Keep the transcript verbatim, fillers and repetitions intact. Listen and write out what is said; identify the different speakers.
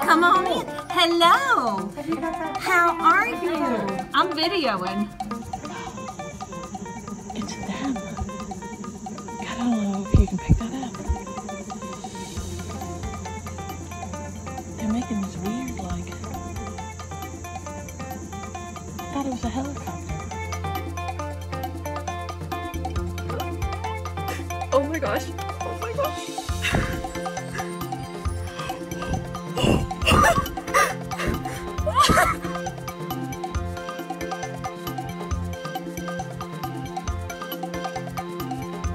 Speaker 1: Come on in. Hello. How are you? I'm videoing.
Speaker 2: It's them. God, I don't know if you can pick that up. They're making this weird, like, I thought it was a helicopter.
Speaker 3: Oh my gosh. Oh my gosh.